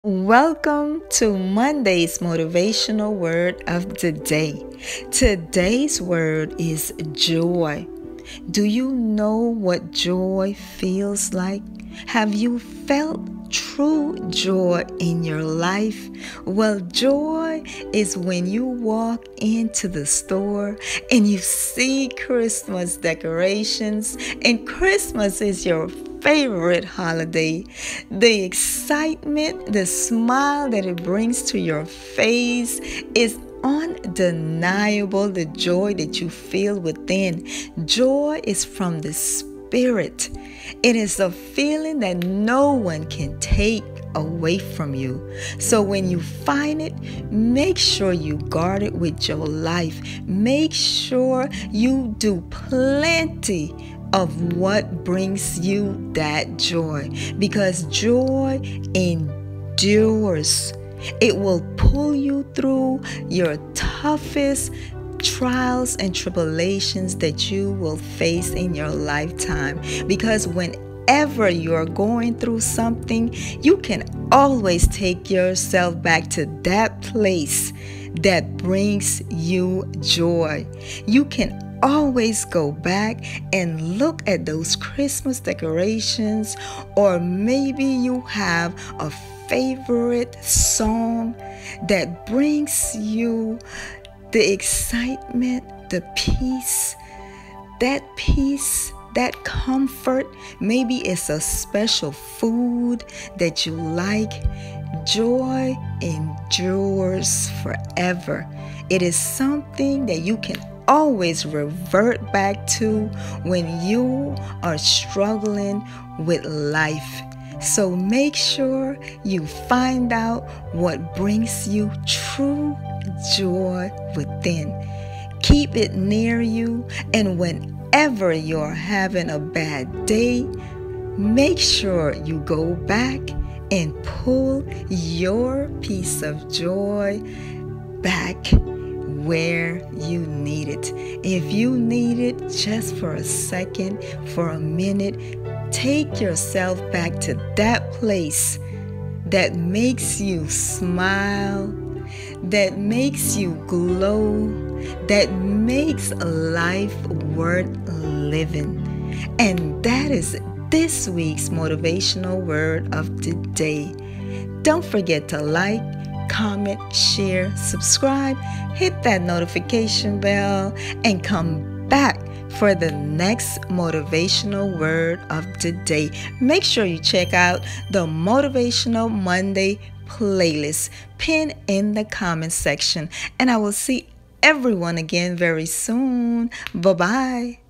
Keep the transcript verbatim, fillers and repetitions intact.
Welcome to Monday's motivational word of the day. Today's word is joy. Do you know what joy feels like? Have you felt true joy in your life? Well, joy is when you walk into the store and you see Christmas decorations, and Christmas is your favorite holiday. The excitement, the smile that it brings to your face is undeniable. The joy that you feel within. Joy is from the Spirit. It is a feeling that no one can take away from you. So when you find it, make sure you guard it with your life. Make sure you do plenty of what brings you that joy, because joy endures. It will pull you through your toughest trials and tribulations that you will face in your lifetime, because whenever you're going through something, you can always take yourself back to that place that brings you joy. You can always go back and look at those Christmas decorations, or maybe you have a favorite song that brings you the excitement, the peace, that peace, that comfort. Maybe it's a special food that you like. Joy endures forever. It is something that you can always revert back to when you are struggling with life. So make sure you find out what brings you true joy within. Keep it near you, and whenever you're having a bad day, make sure you go back and pull your piece of joy back where you need it. If you need it just for a second, for a minute, take yourself back to that place that makes you smile, that makes you glow, that makes life worth living. And that is this week's motivational word of the day. Don't forget to like, comment, share, subscribe, hit that notification bell, and come back for the next motivational word of the day. Make sure you check out the Motivational Monday playlist pinned in the comment section, and I will see everyone again very soon. Bye-bye.